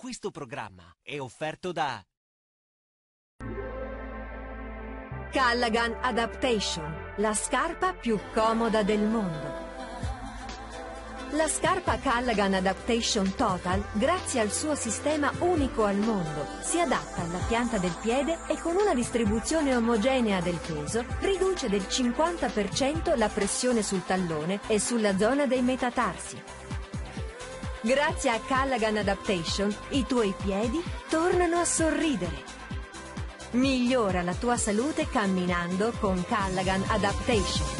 Questo programma è offerto da Callaghan Adaptation, la scarpa più comoda del mondo. La scarpa Callaghan Adaptation Total, grazie al suo sistema unico al mondo, si adatta alla pianta del piede e con una distribuzione omogenea del peso riduce del 50% la pressione sul tallone e sulla zona dei metatarsi. Grazie a Callaghan Adaptation, i tuoi piedi tornano a sorridere. Migliora la tua salute camminando con Callaghan Adaptation.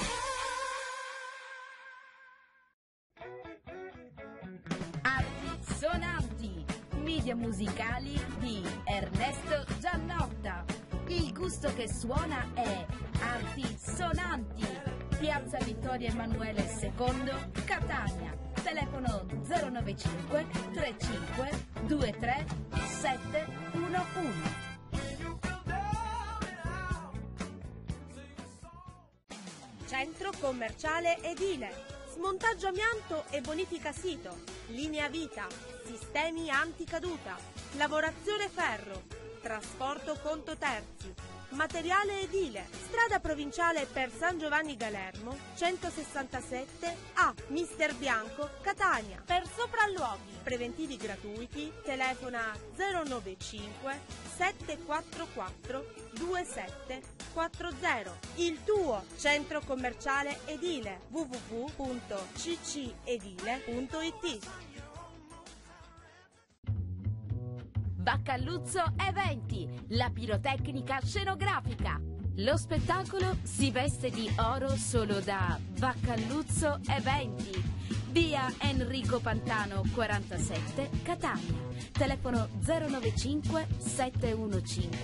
Sonanti, media musicali di Ernesto Giannotta. Il gusto che suona è Arti Sonanti. Piazza Vittorio Emanuele II, Catania. Telefono 095 35 23 711. Centro commerciale edile, smontaggio amianto e bonifica sito, linea vita, sistemi anticaduta, lavorazione ferro, trasporto conto terzi, materiale edile, strada provinciale per San Giovanni Galermo, 167 A, Mister Bianco, Catania. Per sopralluoghi, preventivi gratuiti, telefona 095 744 2740. Il tuo centro commerciale edile, www.ccedile.it. Baccaluzzo Eventi, la pirotecnica scenografica. Lo spettacolo si veste di oro solo da Baccaluzzo Eventi. Via Enrico Pantano 47, Catania. Telefono 095 715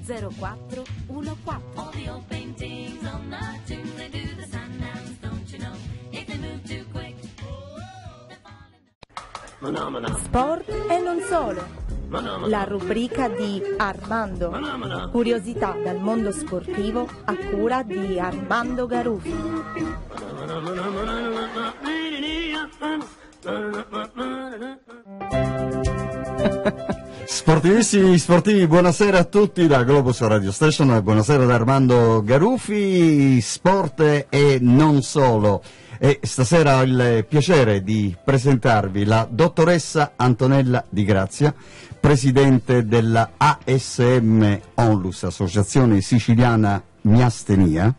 0414. All the old paintings on the tomb, they do the sundown, don't you know? If they move too quick. Sport e non solo. La rubrica di Armando. Curiosità dal mondo sportivo a cura di Armando Garufi. Sportivissimi sportivi, buonasera a tutti da Globus Radio Station, buonasera da Armando Garufi. Sport e non solo. E stasera ho il piacere di presentarvi la dottoressa Antonella Di Grazia, presidente della ASM Onlus, Associazione Siciliana Miastenia,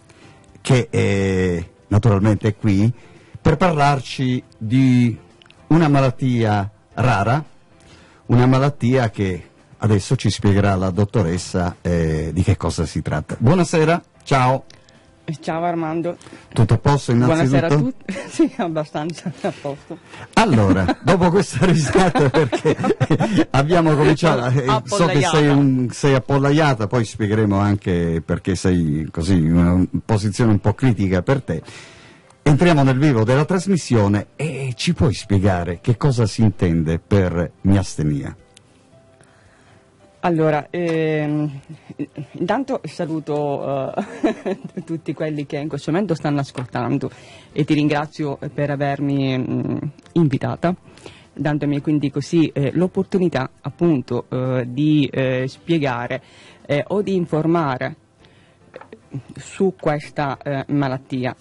che naturalmente è qui per parlarci di una malattia rara, una malattia che adesso ci spiegherà la dottoressa di che cosa si tratta. Buonasera, ciao. Ciao Armando. Tutto a posto innanzitutto? Buonasera a tutti. Sì, abbastanza a posto. Allora, dopo questa risata, perché abbiamo cominciato, so che sei appollaiata, poi spiegheremo anche perché sei così in una posizione un po' critica per te. Entriamo nel vivo della trasmissione e ci puoi spiegare che cosa si intende per miastenia? Allora, intanto saluto tutti quelli che in questo momento stanno ascoltando e ti ringrazio per avermi invitata, dandomi quindi così l'opportunità appunto di spiegare o di informare su questa malattia.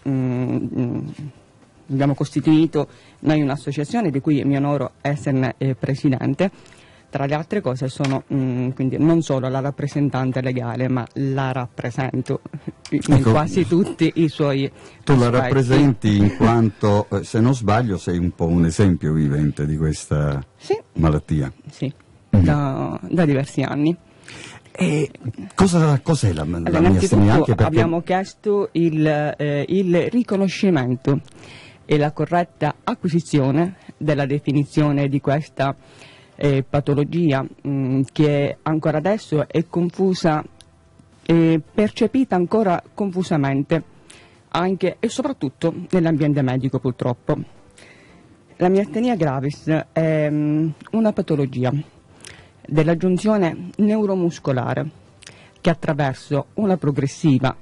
Abbiamo costituito noi un'associazione di cui mi onoro esserne presidente. Tra le altre cose sono quindi non solo la rappresentante legale, ma la rappresento in quasi tutti i suoi Tu la aspetti. rappresenti in quanto, se non sbaglio, sei un po' un esempio vivente di questa malattia. Sì, da diversi anni. E cos'è la miastenia? Anche perché abbiamo chiesto il riconoscimento e la corretta acquisizione della definizione di questa patologia che ancora adesso è confusa e percepita ancora confusamente anche e soprattutto nell'ambiente medico, purtroppo. La miastenia gravis è una patologia della giunzione neuromuscolare che attraverso una progressiva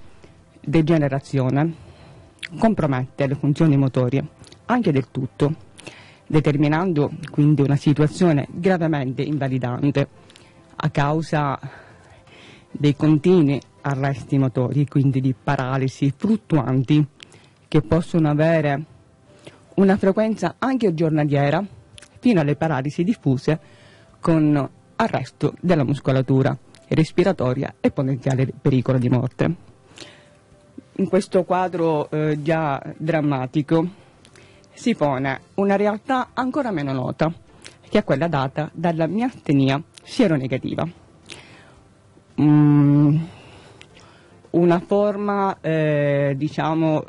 degenerazione compromette le funzioni motorie anche del tutto, determinando quindi una situazione gravemente invalidante a causa dei continui arresti motori, quindi di paralisi fluttuanti che possono avere una frequenza anche giornaliera fino alle paralisi diffuse con arresto della muscolatura respiratoria e potenziale pericolo di morte. In questo quadro già drammatico si pone una realtà ancora meno nota, che è quella data dalla miastenia sieronegativa. Una forma diciamo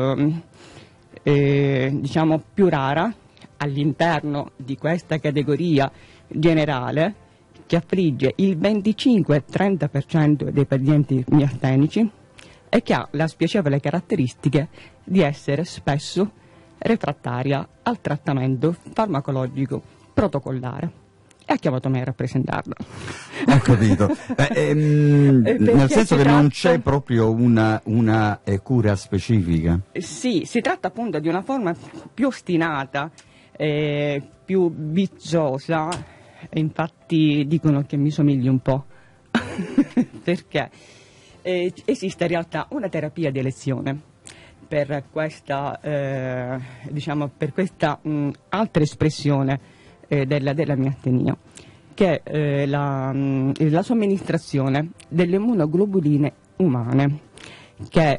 più rara all'interno di questa categoria generale che affligge il 25-30% dei pazienti miastenici e che ha la spiacevole caratteristica di essere spesso refrattaria al trattamento farmacologico protocollare. E ha chiamato me a rappresentarla. Ho capito. Nel senso che non c'è proprio una cura specifica. Sì, si tratta appunto di una forma più ostinata, più viziosa, e infatti dicono che mi somigli un po', perché esiste in realtà una terapia di elezione per questa, per questa altra espressione della miastenia, che è la somministrazione delle immunoglobuline umane, che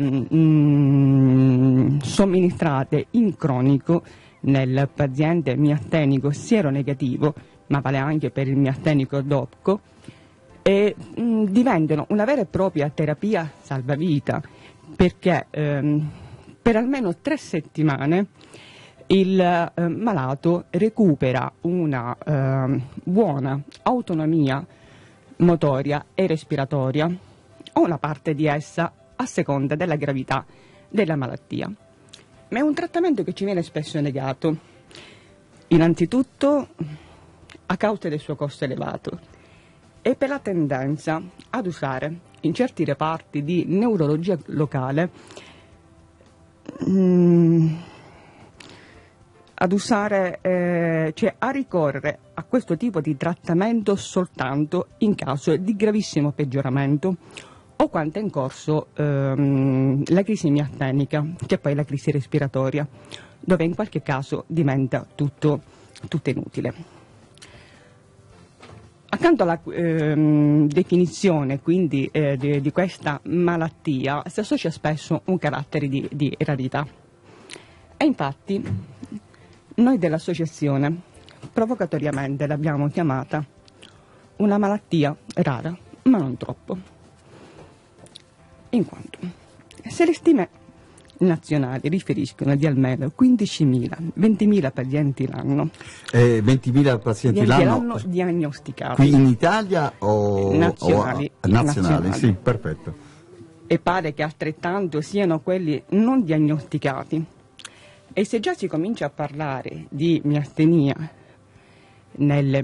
somministrate in cronico nel paziente miastenico sieronegativo, ma vale anche per il miastenico DOPCO, e diventano una vera e propria terapia salvavita, perché per almeno 3 settimane il malato recupera una buona autonomia motoria e respiratoria, o una parte di essa a seconda della gravità della malattia. Ma è un trattamento che ci viene spesso negato, innanzitutto a causa del suo costo elevato e per la tendenza ad usare in certi reparti di neurologia locale a ricorrere a questo tipo di trattamento soltanto in caso di gravissimo peggioramento o quando è in corso la crisi miastenica, che è poi la crisi respiratoria, dove in qualche caso diventa tutto inutile. Accanto alla definizione quindi di questa malattia si associa spesso un carattere di rarità. E infatti noi dell'associazione provocatoriamente l'abbiamo chiamata una malattia rara, ma non troppo. In quanto se le stime nazionali riferiscono di almeno 15.000, 20.000 pazienti l'anno. 20.000 pazienti l'anno diagnosticati. Qui in Italia o nazionali? Nazionali, sì, perfetto. E pare che altrettanto siano quelli non diagnosticati. E se già si comincia a parlare di miastenia nel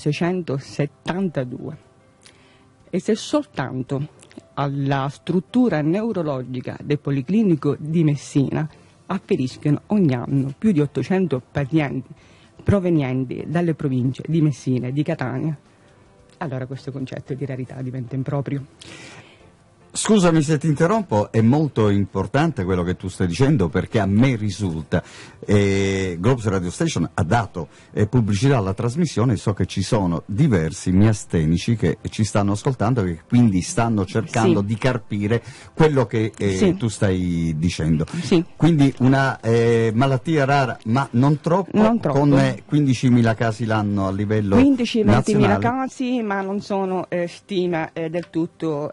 1672 e se soltanto alla struttura neurologica del Policlinico di Messina afferiscono ogni anno più di 800 pazienti provenienti dalle province di Messina e di Catania, allora questo concetto di rarità diventa improprio. Scusami se ti interrompo, è molto importante quello che tu stai dicendo, perché a me risulta, Globus Radio Station ha dato pubblicità alla trasmissione, so che ci sono diversi miastenici che ci stanno ascoltando e che quindi stanno cercando sì. di carpire quello che sì. tu stai dicendo. Sì. Quindi una malattia rara, ma non troppo, non troppo. Con 15.000 casi l'anno a livello 15-20.000 nazionale. casi, ma non sono stime del tutto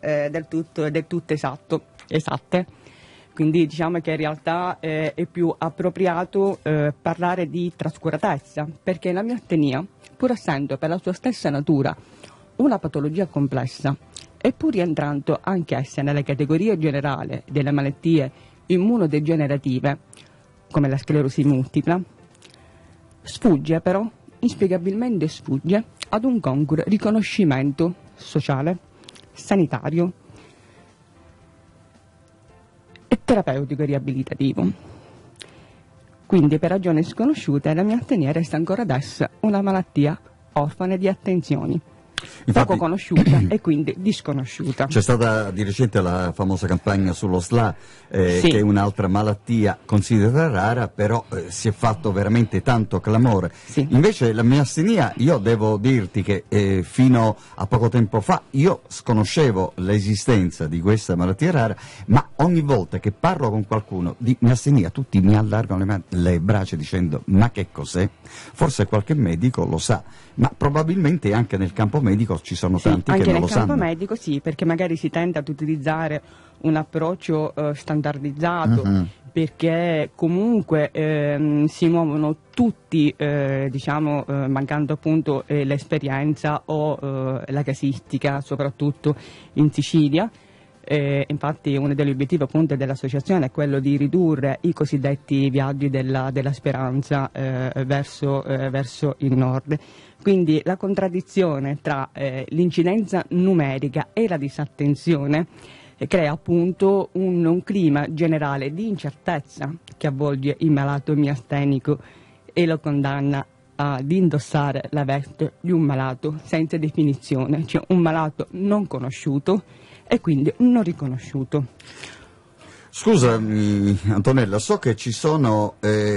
esatte. Quindi diciamo che in realtà è più appropriato parlare di trascuratezza, perché la miastenia, pur essendo per la sua stessa natura una patologia complessa, e pur rientrando anche essa nella categoria generale delle malattie immunodegenerative, come la sclerosi multipla, sfugge però, inspiegabilmente sfugge, ad un congruo riconoscimento sociale, sanitario e terapeutico e riabilitativo. Quindi per ragioni sconosciute la miastenia resta ancora adesso una malattia orfana di attenzioni. Infatti, poco conosciuta e quindi disconosciuta. C'è stata di recente la famosa campagna sullo SLA, Sì. che è un'altra malattia considerata rara, però si è fatto veramente tanto clamore. Sì. Invece la miastenia, io devo dirti che fino a poco tempo fa io sconoscevo l'esistenza di questa malattia rara, ma ogni volta che parlo con qualcuno di miastenia tutti mi allargano le braccia dicendo ma che cos'è? Forse qualche medico lo sa, ma probabilmente anche nel campo medico ci sono Sì, tanti anche che non nel lo campo sanno. medico sì, perché magari si tende ad utilizzare un approccio standardizzato, Mhm. perché comunque si muovono tutti, mancando appunto l'esperienza o la casistica, soprattutto in Sicilia. Infatti uno degli obiettivi appunto dell'associazione è quello di ridurre i cosiddetti viaggi della speranza verso il nord. Quindi la contraddizione tra l'incidenza numerica e la disattenzione crea appunto un clima generale di incertezza che avvolge il malato miastenico e lo condanna ad indossare la veste di un malato senza definizione, cioè un malato non conosciuto e quindi non riconosciuto. Scusami Antonella, so che ci sono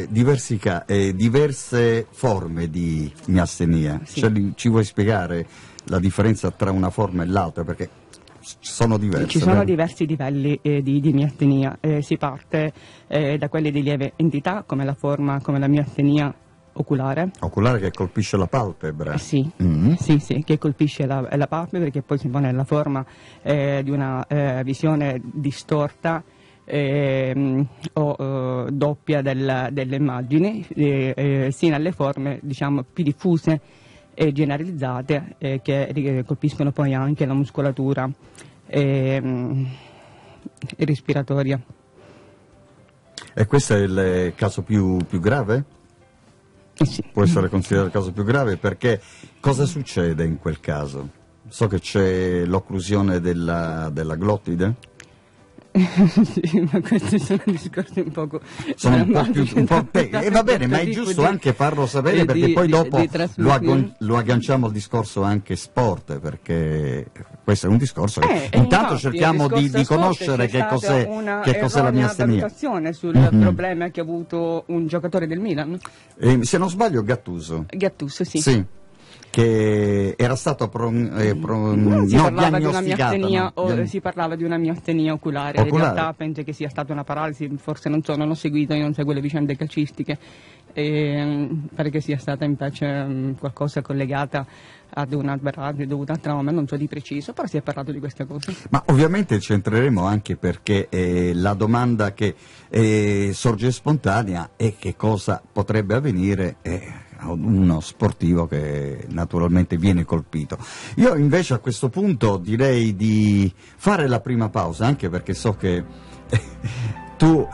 diverse forme di miastenia. Sì. Ci vuoi spiegare la differenza tra una forma e l'altra? Perché sono diverse. Ci sono vero? diversi livelli di miastenia, si parte da quelli di lieve entità come la miastenia oculare. Oculare che colpisce la palpebra. Sì, Mm. sì, che colpisce la palpebra, che poi si pone nella forma di una visione distorta o doppia delle immagini, sino alle forme diciamo più diffuse e generalizzate che colpiscono poi anche la muscolatura respiratoria. E questo è il caso più grave? Sì. Può essere considerato il caso più grave perché cosa succede in quel caso? So che c'è l'occlusione della glottide. Sì, ma questi sono discorsi un poco Sono un po' drammatici, più e va bene, ma è tipo giusto di- anche farlo sapere perché di- poi di- dopo di trasmissione. lo agganciamo al discorso anche sport, perché questo è un discorso che intanto infatti, cerchiamo il di discorso conoscere sport che c'è stata cos'è la una miastenia. valutazione sul Mhm. problema che ha avuto un giocatore del Milan, Se non sbaglio Gattuso. Gattuso, sì. Sì, che era stato Si parlava di una diagnosticato. miastenia, no? si parlava di una miastenia oculare. Oculare. In realtà penso che sia stata una paralisi, forse non so, non ho seguito, io non seguo le vicende calcistiche, pare che sia stata invece qualcosa collegata ad una paralisi dovuta a trauma, non so di preciso, però si è parlato di queste cose. Ma ovviamente ci entreremo anche perché la domanda che sorge spontanea è che cosa potrebbe avvenire a uno sportivo che naturalmente viene colpito. Io invece a questo punto direi di fare la prima pausa, anche perché so che tu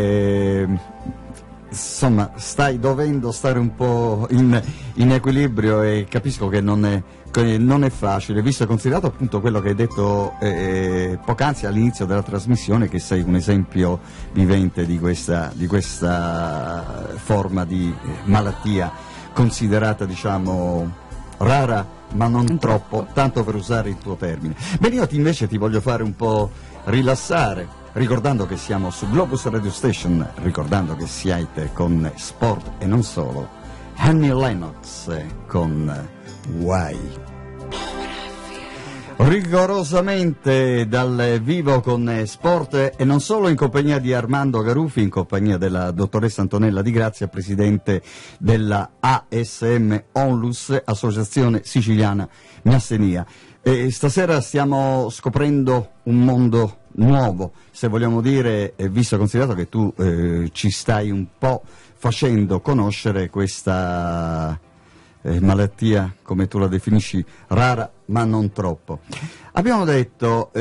insomma stai dovendo stare un po' in equilibrio e capisco che non è facile, visto e considerato appunto quello che hai detto poc'anzi all'inizio della trasmissione, che sei un esempio vivente di questa forma di malattia considerata diciamo rara ma non troppo, tanto per usare il tuo termine. Bene, io invece ti voglio fare un po' rilassare, ricordando che siamo su Globus Radio Station, ricordando che siete con Sport e non solo, Annie Lennox con Why. Rigorosamente dal vivo con Sport e non solo, in compagnia di Armando Garufi, in compagnia della dottoressa Antonella Di Grazia, presidente della ASM Onlus, Associazione Siciliana Miastenia. Stasera stiamo scoprendo un mondo nuovo, se vogliamo dire, visto e considerato che tu ci stai un po' facendo conoscere questa malattia, come tu la definisci, rara ma non troppo. Abbiamo detto,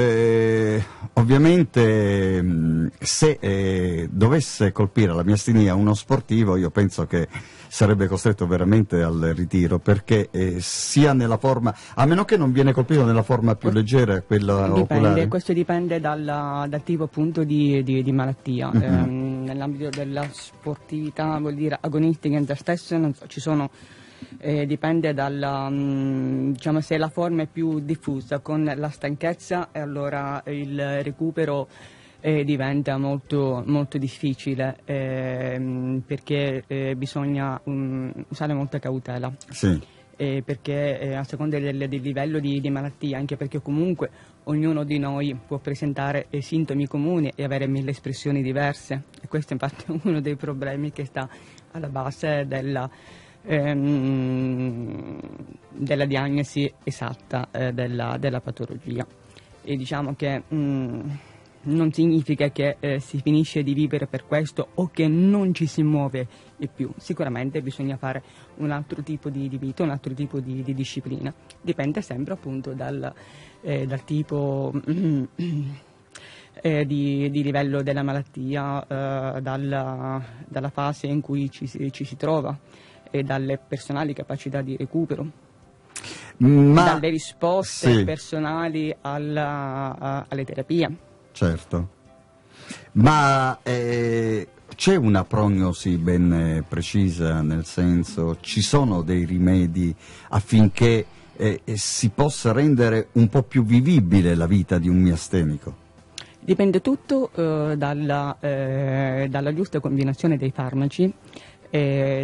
ovviamente, se dovesse colpire la miastenia uno sportivo, io penso che sarebbe costretto veramente al ritiro, perché sia nella forma, a meno che non viene colpito nella forma più leggera, quella oculare. Questo dipende dal tipo appunto di malattia. Nell'ambito della sportività, vuol dire agonistica in se stesso, non so, ci sono, dipende diciamo, se la forma è più diffusa con la stanchezza, e allora il recupero diventa molto, molto difficile, perché bisogna usare molta cautela. Sì. Perché a seconda del livello di malattia, anche perché comunque ognuno di noi può presentare sintomi comuni e avere 1000 espressioni diverse, e questo infatti è uno dei problemi che sta alla base della diagnosi esatta della patologia. E diciamo che non significa che si finisce di vivere per questo o che non ci si muove più. Sicuramente bisogna fare un altro tipo di vita, un altro tipo di disciplina. Dipende sempre appunto dal tipo di livello della malattia, dalla fase in cui ci si trova e dalle personali capacità di recupero. Dalle risposte personali alle terapie. Certo, ma c'è una prognosi ben precisa, nel senso, ci sono dei rimedi affinché si possa rendere un po' più vivibile la vita di un miastenico? Dipende tutto dalla giusta combinazione dei farmaci e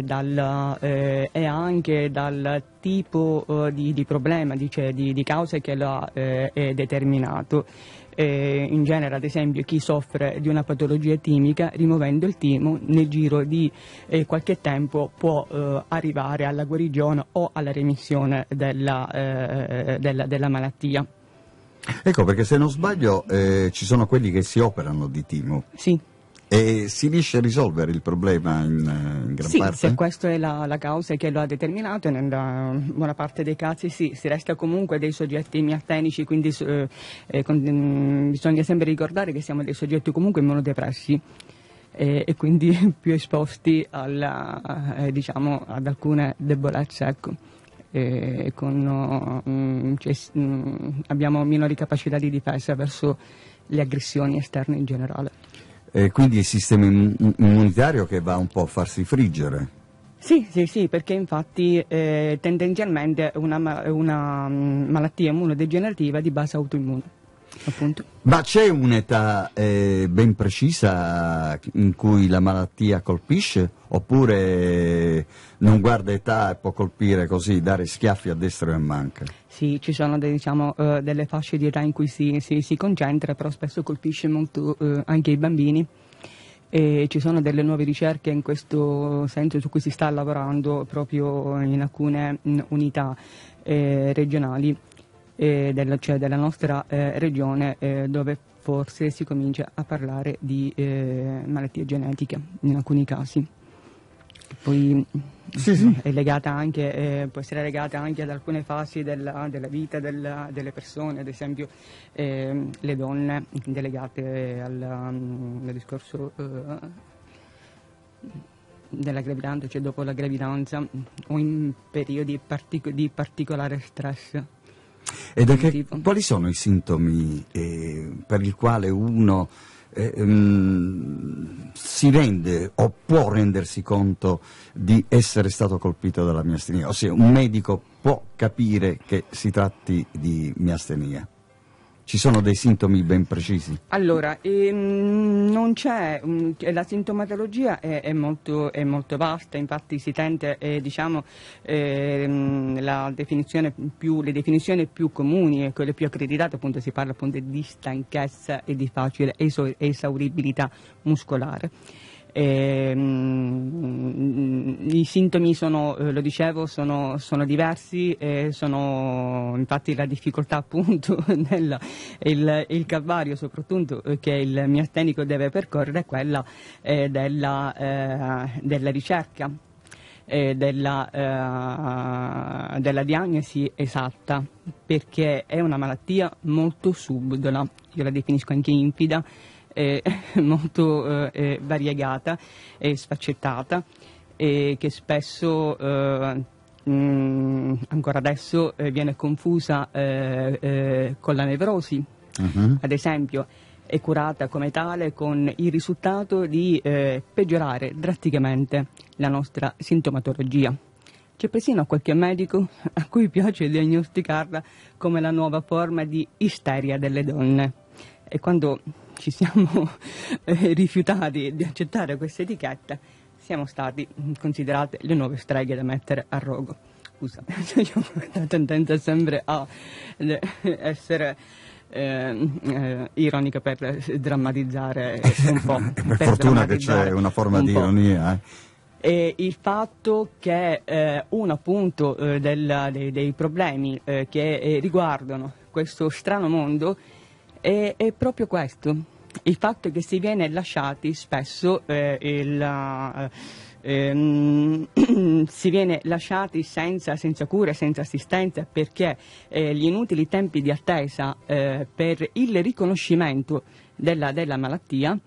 anche dal tipo di problema, di causa che lo ha determinato. In genere, ad esempio, chi soffre di una patologia timica, rimuovendo il timo nel giro di qualche tempo può arrivare alla guarigione o alla remissione della malattia. Ecco, perché se non sbaglio ci sono quelli che si operano di timo. Sì. E si riesce a risolvere il problema in gran parte? Sì, se questa è la causa che lo ha determinato, nella buona parte dei casi sì, si resta comunque dei soggetti miastenici, quindi bisogna sempre ricordare che siamo dei soggetti comunque immunodepressi e quindi più esposti diciamo, ad alcune debolezze, ecco. Abbiamo minori capacità di difesa verso le aggressioni esterne in generale. Quindi il sistema immunitario che va un po' a farsi friggere. Sì, perché infatti tendenzialmente è una malattia immunodegenerativa di base autoimmune, appunto. Ma c'è un'età ben precisa in cui la malattia colpisce, oppure non guarda età e può colpire così, dare schiaffi a destra e a manca? Sì, ci sono delle fasce di età in cui si concentra, però spesso colpisce molto anche i bambini. E ci sono delle nuove ricerche in questo senso su cui si sta lavorando proprio in alcune unità regionali della nostra regione, dove forse si comincia a parlare di malattie genetiche in alcuni casi. Poi sì. è legata anche, può essere legata anche ad alcune fasi della vita delle persone, ad esempio le donne legate al discorso della gravidanza, cioè dopo la gravidanza o in periodi di particolare stress. E quali sono i sintomi per il quale uno si rende o può rendersi conto di essere stato colpito dalla miastenia? Ossia, un medico può capire che si tratti di miastenia? Ci sono dei sintomi ben precisi? Allora, non c'è, la sintomatologia è molto vasta, infatti si tende, diciamo, le definizioni più comuni e quelle più accreditate, appunto si parla appunto di stanchezza e di facile esauribilità muscolare. I sintomi sono, lo dicevo, sono diversi, sono infatti la difficoltà appunto il calvario soprattutto che il miastenico deve percorrere è quella della ricerca. della diagnosi esatta, perché è una malattia molto subdola, io la definisco anche infida, molto variegata e sfaccettata, e che spesso ancora adesso viene confusa con la nevrosi. Ad esempio, è curata come tale con il risultato di peggiorare drasticamente la nostra sintomatologia. C'è persino qualche medico a cui piace diagnosticarla come la nuova forma di isteria delle donne. E quando ci siamo rifiutati di accettare questa etichetta, siamo stati considerate le nuove streghe da mettere a rogo. Scusa, io ho la tendenza sempre a essere ironica per drammatizzare un po'. Per fortuna che c'è una forma di ironia. E il fatto che uno appunto dei problemi che riguardano questo strano mondo è proprio questo, il fatto che si viene lasciati spesso si viene lasciati senza cure, senza assistenza, perché gli inutili tempi di attesa per il riconoscimento della malattia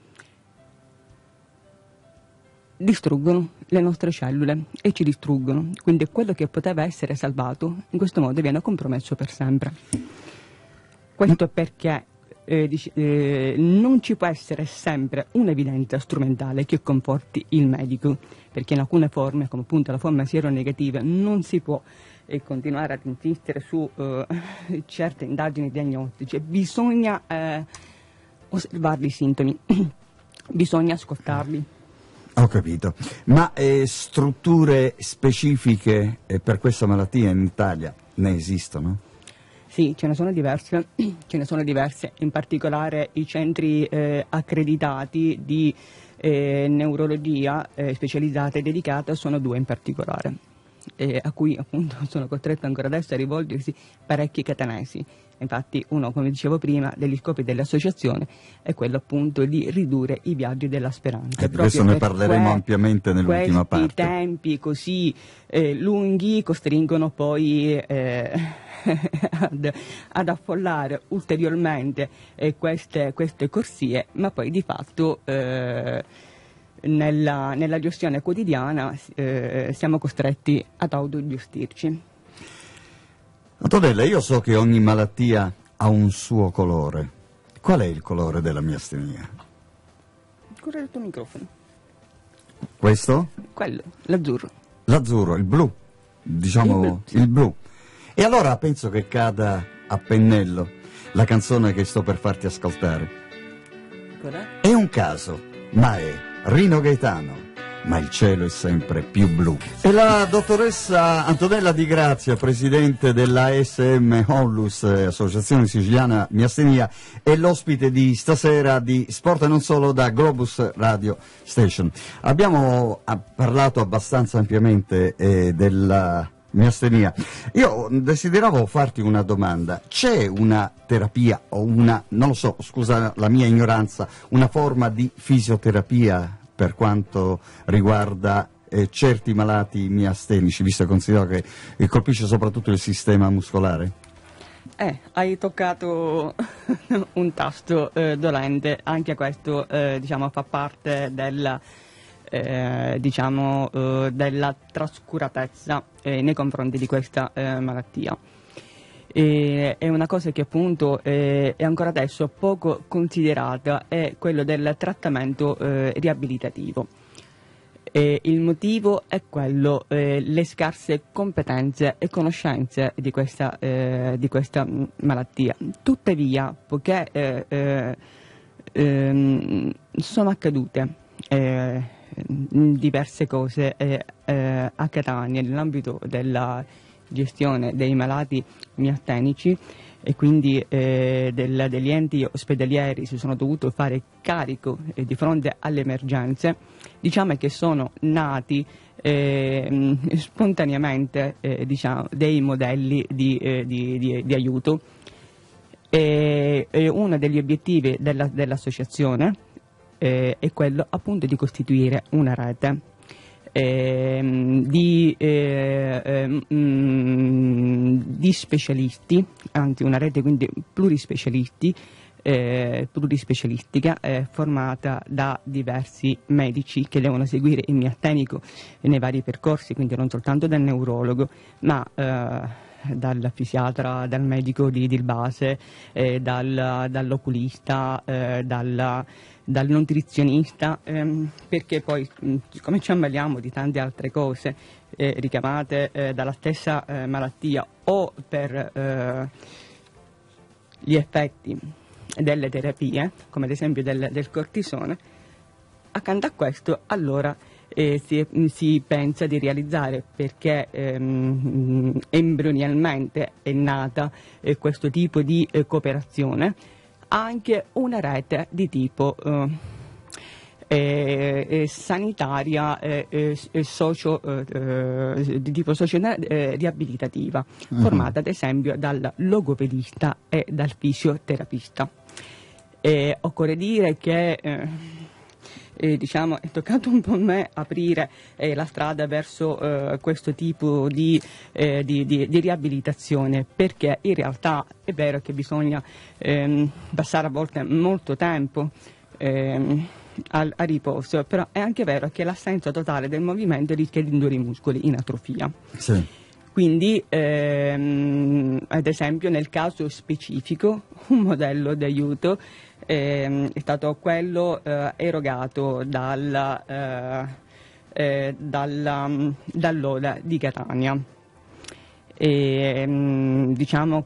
distruggono le nostre cellule e ci distruggono, quindi quello che poteva essere salvato in questo modo viene compromesso per sempre. Questo perché non ci può essere sempre un'evidenza strumentale che conforti il medico, perché in alcune forme, come appunto la forma sieronegativa, non si può continuare ad insistere su certe indagini diagnostiche. Bisogna osservarli i sintomi, bisogna ascoltarli. Ho capito, ma strutture specifiche per questa malattia in Italia ne esistono? Sì, ce ne sono diverse, in particolare i centri accreditati di neurologia specializzata e dedicata sono 2 in particolare, a cui appunto sono costretto ancora adesso a rivolgersi parecchi catanesi. Infatti uno, come dicevo prima, degli scopi dell'associazione è quello appunto di ridurre i viaggi della speranza. Adesso ne parleremo ampiamente nell'ultima parte. Questi tempi così lunghi costringono poi ad affollare ulteriormente queste corsie, ma poi di fatto nella gestione quotidiana siamo costretti ad autogestirci. Antonella, io so che ogni malattia ha un suo colore. Qual è il colore della miastenia? Il colore del tuo microfono. Questo? Quello, l'azzurro. L'azzurro, il blu, diciamo il blu. E allora penso che cada a pennello la canzone che sto per farti ascoltare. Cos'è? È un caso, ma è Rino Gaetano. Ma il cielo è sempre più blu. E la dottoressa Antonella Di Grazia, presidente della ASM Onlus, Associazione Siciliana Miastenia, è l'ospite di stasera di Sport e non solo da Globus Radio Station. Abbiamo parlato abbastanza ampiamente della miastenia. Io desideravo farti una domanda. C'è una terapia o non lo so, scusa la mia ignoranza, una forma di fisioterapia per quanto riguarda certi malati miastenici, visto e considerato che colpisce soprattutto il sistema muscolare? Hai toccato un tasto dolente, anche questo diciamo, fa parte della trascuratezza nei confronti di questa malattia. È una cosa che appunto è ancora adesso poco considerata, è quello del trattamento riabilitativo. Il motivo è quello, le scarse competenze e conoscenze di questa malattia. Tuttavia, poiché sono accadute diverse cose accadanie nell'ambito della gestione dei malati miastenici e quindi degli enti ospedalieri si sono dovuto fare carico di fronte alle emergenze, diciamo che sono nati spontaneamente dei modelli di aiuto e uno degli obiettivi dell'associazione è quello appunto di costituire una rete di specialisti, anzi una rete quindi plurispecialistica formata da diversi medici che devono seguire il miastenico nei vari percorsi, quindi non soltanto dal neurologo, ma dal fisiatra, dal medico di base, dall'oculista, dal nutrizionista, perché poi siccome ci ammaliamo di tante altre cose ricavate dalla stessa malattia o per gli effetti delle terapie, come ad esempio del cortisone, accanto a questo allora si pensa di realizzare, perché embrionalmente è nata questo tipo di cooperazione, anche una rete di tipo sanitaria di tipo riabilitativa, formata ad esempio dal logopedista e dal fisioterapista. Occorre dire che diciamo, è toccato un po' a me aprire la strada verso questo tipo di riabilitazione, perché in realtà è vero che bisogna passare a volte molto tempo a riposo, però è anche vero che l'assenza totale del movimento rischia di indurre i muscoli in atrofia. Sì. Quindi, ad esempio, nel caso specifico, un modello d'aiuto è stato quello erogato dall'Oda di Catania, diciamo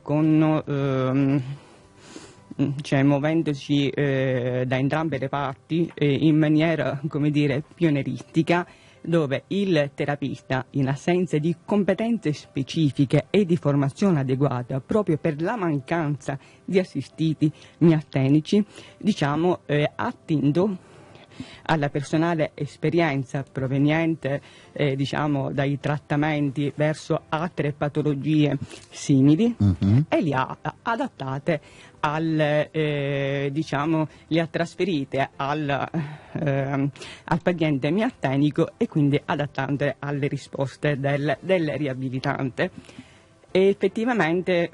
muovendoci da entrambe le parti in maniera, come dire, pionieristica, dove il terapista, in assenza di competenze specifiche e di formazione adeguata, proprio per la mancanza di assistiti miastenici, diciamo, attinto alla personale esperienza proveniente diciamo, dai trattamenti verso altre patologie simili, e li ha adattate diciamo, li ha trasferite al paziente miastenico, e quindi adattante alle risposte del riabilitante. E effettivamente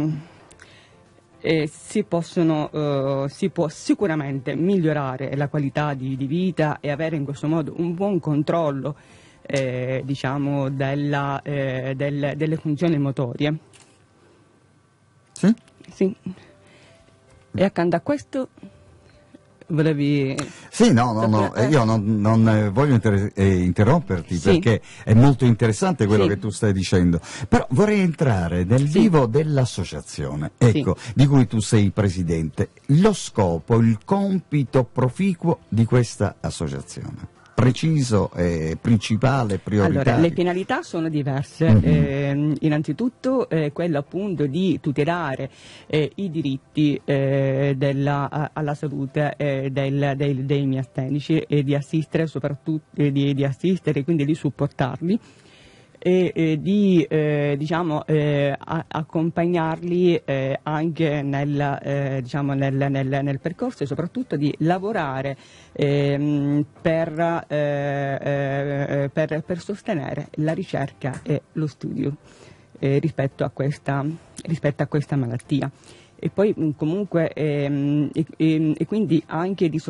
si può sicuramente migliorare la qualità di vita e avere in questo modo un buon controllo diciamo, delle funzioni motorie. Sì? Sì. E accanto a questo volevi... Sì, io non voglio interromperti, sì, perché è molto interessante quello sì, che tu stai dicendo, però vorrei entrare nel sì, vivo dell'associazione, ecco, sì, di cui tu sei presidente. Lo scopo, il compito proficuo di questa associazione, preciso, principale, prioritario. Allora, le finalità sono diverse. Innanzitutto quella appunto di tutelare i diritti alla salute dei miastenici, e di assistere soprattutto, di assistere, quindi di supportarli, e di diciamo, accompagnarli anche diciamo, nel percorso, e soprattutto di lavorare per sostenere la ricerca e lo studio rispetto a questa malattia. E poi comunque e quindi anche di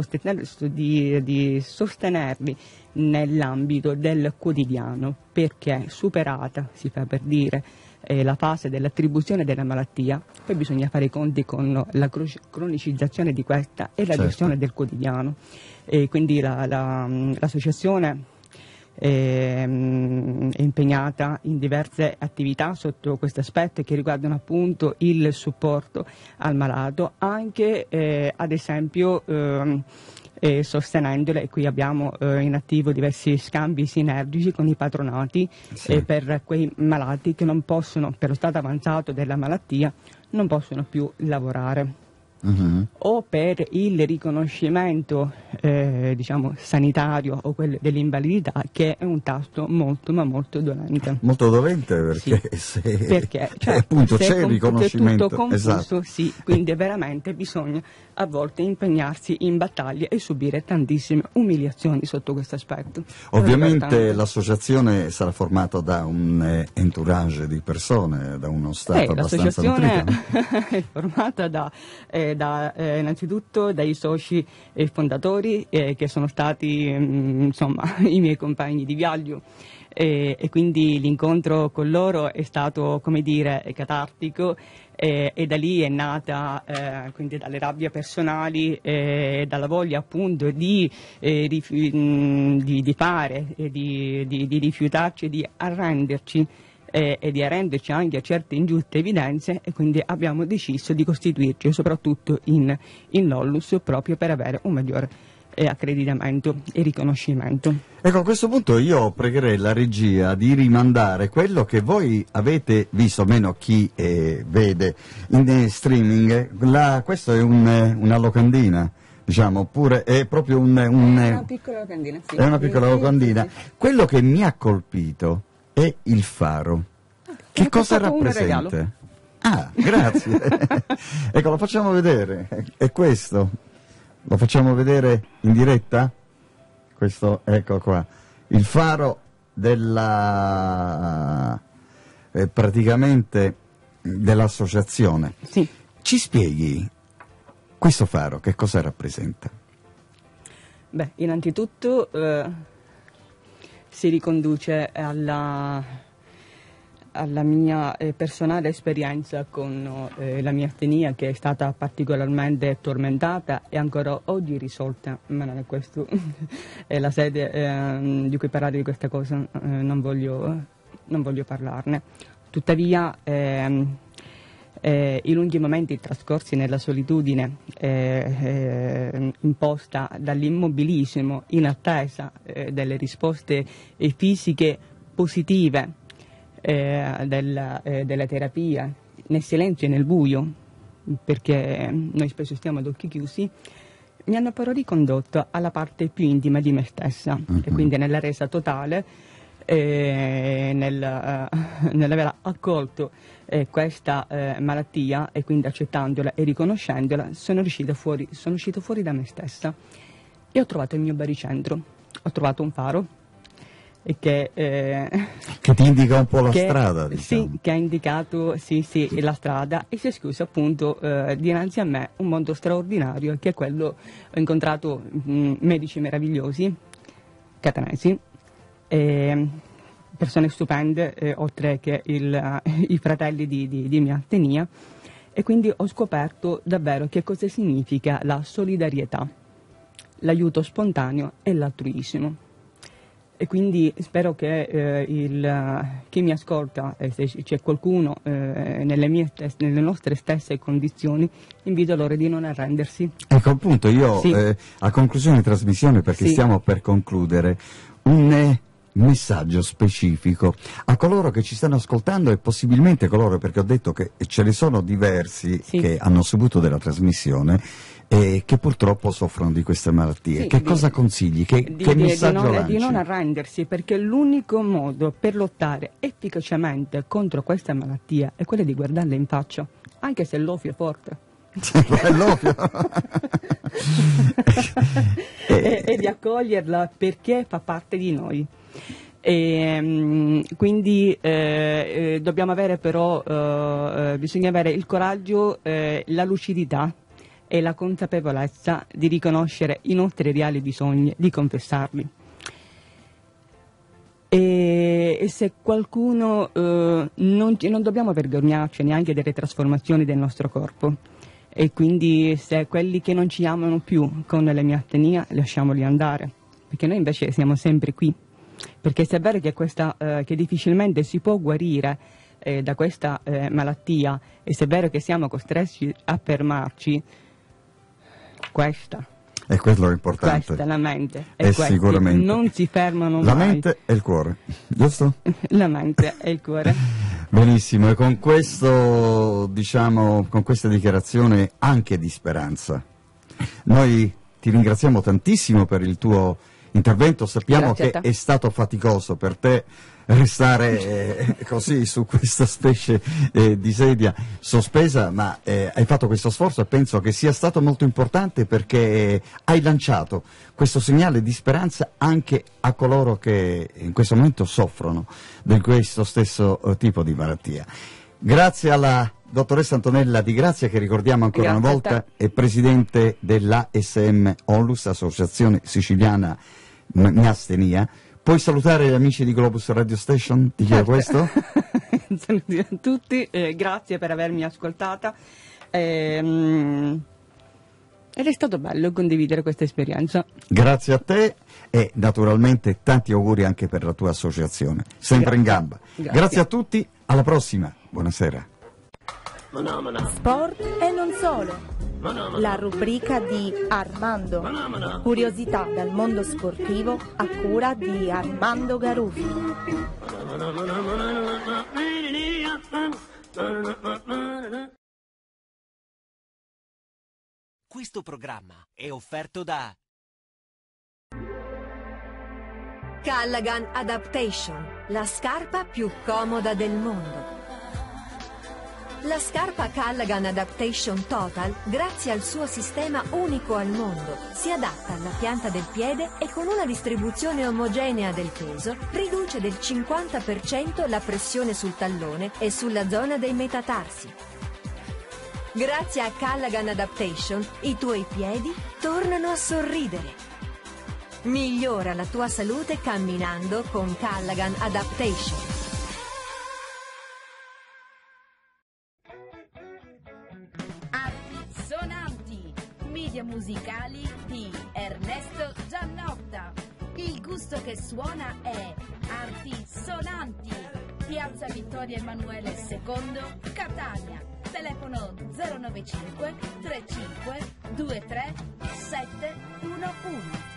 sostenerli nell'ambito del quotidiano, perché superata, si fa per dire, la fase dell'attribuzione della malattia, poi bisogna fare i conti con la cronicizzazione di questa e la gestione del quotidiano. E quindi l'associazione è impegnata in diverse attività sotto questo aspetto, che riguardano appunto il supporto al malato, anche ad esempio sostenendole, e qui abbiamo in attivo diversi scambi sinergici con i patronati, sì, per quei malati che non possono, per lo stato avanzato della malattia, non possono più lavorare. o per il riconoscimento diciamo sanitario o quello dell'invalidità, che è un tasto molto ma molto dolente. Molto dolente perché, Perché cioè, appunto se c'è il riconoscimento. tutto confuso, Esatto. sì, quindi veramente bisogna a volte impegnarsi in battaglie e subire tantissime umiliazioni sotto questo aspetto. Ovviamente Pertanto, l'associazione sarà formata da un entourage di persone, da uno stato abbastanza l'associazione nutrito. è formata innanzitutto dai soci e fondatori che sono stati insomma i miei compagni di viaggio. E quindi l'incontro con loro è stato, come dire, catartico, e da lì è nata, quindi dalle rabbie personali, dalla voglia appunto di fare, di rifiutarci, di arrenderci e di arrenderci anche a certe ingiuste evidenze, e quindi abbiamo deciso di costituirci soprattutto in Lollus proprio per avere un maggiore accreditamento e riconoscimento. Ecco, a questo punto io pregherei la regia di rimandare quello che voi avete visto, almeno chi vede in streaming. Questo è una locandina, diciamo, oppure è proprio Una piccola locandina, sì. È una piccola Sì, locandina. sì, sì. Quello che mi ha colpito è il faro. Che mi ha cosa portato un regalo. rappresenta? Ah, grazie. Ecco, lo facciamo vedere. È questo. Lo facciamo vedere in diretta? Questo, ecco qua. Il faro praticamente dell'associazione. Sì. Ci spieghi questo faro, che cosa rappresenta? Beh, innanzitutto si riconduce alla mia personale esperienza con la miastenia, che è stata particolarmente tormentata e ancora oggi risolta, ma non è questo è la sede di cui parlare di questa cosa, non voglio parlarne. Tuttavia i lunghi momenti trascorsi nella solitudine imposta dall'immobilismo in attesa delle risposte fisiche positive della terapia, nel silenzio e nel buio, perché noi spesso stiamo ad occhi chiusi, mi hanno però ricondotto alla parte più intima di me stessa, e quindi nella resa totale, nell'aver accolto questa malattia, e quindi accettandola e riconoscendola, sono uscito fuori da me stessa e ho trovato il mio baricentro, ho trovato un faro che ti indica un po' la strada, diciamo. Sì, che ha indicato la strada, e si è schiuso appunto dinanzi a me un mondo straordinario, che è quello. Ho incontrato medici meravigliosi, catanesi, persone stupende, oltre che i fratelli di miastenia, e quindi ho scoperto davvero che cosa significa la solidarietà, l'aiuto spontaneo e l'altruismo. E quindi spero che chi mi ascolta, se c'è qualcuno nelle nostre stesse condizioni, invito loro di non arrendersi. Ecco, appunto, io Sì. a conclusione di trasmissione, perché Sì. stiamo per concludere, un messaggio specifico a coloro che ci stanno ascoltando, e possibilmente coloro, perché ho detto che ce ne sono diversi Sì. che hanno saputo della trasmissione e che purtroppo soffrono di queste malattie. Sì, Che cosa consigli? Che messaggio lanci? di non arrendersi, perché l'unico modo per lottare efficacemente contro questa malattia è quello di guardarla in faccia, anche se l'offio è forte. È l'ovvio. e di accoglierla, perché fa parte di noi. Quindi dobbiamo avere però, bisogna avere il coraggio, la lucidità e la consapevolezza di riconoscere i nostri reali bisogni, di confessarli. E se qualcuno, non dobbiamo vergognarci neanche delle trasformazioni del nostro corpo, e quindi se quelli che non ci amano più con la miastenia, lasciamoli andare, perché noi invece siamo sempre qui, perché se è vero che che difficilmente si può guarire da questa malattia, e se è vero che siamo costretti a fermarci, questa E quello è importante. Questa, la mente. E questi sicuramente. non si fermano La mai. mente e il cuore, giusto? La mente e il cuore. Benissimo, e con questo, diciamo, con questa dichiarazione anche di speranza, noi ti ringraziamo tantissimo per il tuo intervento, sappiamo Grazie che a te. è stato faticoso per te restare così su questa specie di sedia sospesa, ma hai fatto questo sforzo e penso che sia stato molto importante perché hai lanciato questo segnale di speranza anche a coloro che in questo momento soffrono di questo stesso tipo di malattia. Grazie alla dottoressa Antonella Di Grazia, che ricordiamo ancora Grazie una a volta te. è presidente dell'ASM Onlus, Associazione Siciliana Miastenia. Puoi salutare gli amici di Globus Radio Station? Ti chiedo questo? Saluti a tutti, grazie per avermi ascoltata. Ed è stato bello condividere questa esperienza. Grazie a te e naturalmente tanti auguri anche per la tua associazione. Sempre in gamba. Grazie a tutti, alla prossima. Buonasera. Sport e non solo. La rubrica di Armando. Curiosità dal mondo sportivo a cura di Armando Garufi. Questo programma è offerto da Callaghan Adaptation, la scarpa più comoda del mondo. La scarpa Callaghan Adaptation Total, grazie al suo sistema unico al mondo, si adatta alla pianta del piede e con una distribuzione omogenea del peso riduce del 50% la pressione sul tallone e sulla zona dei metatarsi. Grazie a Callaghan Adaptation, i tuoi piedi tornano a sorridere. Migliora la tua salute camminando con Callaghan Adaptation. Sonanti, media musicali di Ernesto Giannotta. Il gusto che suona è Arti Sonanti. Piazza Vittorio Emanuele II, Catania. Telefono 095 35 23 711.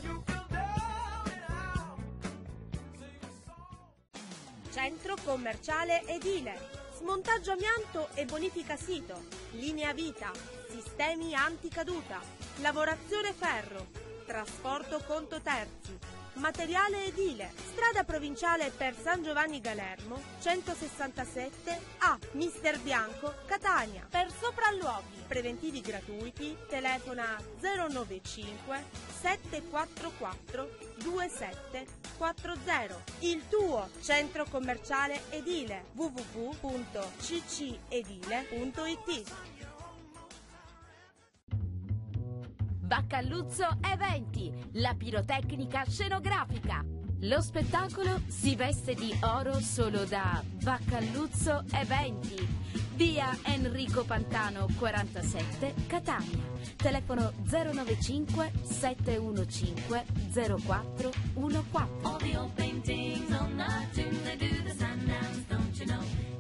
Centro commerciale edile. Smontaggio amianto e bonifica sito. Linea vita. Sistemi anticaduta. Lavorazione ferro. Trasporto conto terzi. Materiale edile. Strada provinciale per San Giovanni Galermo 167 A. Mister Bianco, Catania. Per sopralluoghi preventivi gratuiti telefona 095 744 2740. Il tuo centro commerciale edile www.ccedile.it. Baccaluzzo Eventi, la pirotecnica scenografica. Lo spettacolo si veste di oro solo da Baccaluzzo Eventi. Via Enrico Pantano 47, Catania. Telefono 095 715 0414. All the old paintings on the tomb, they do the sundown, don't you know?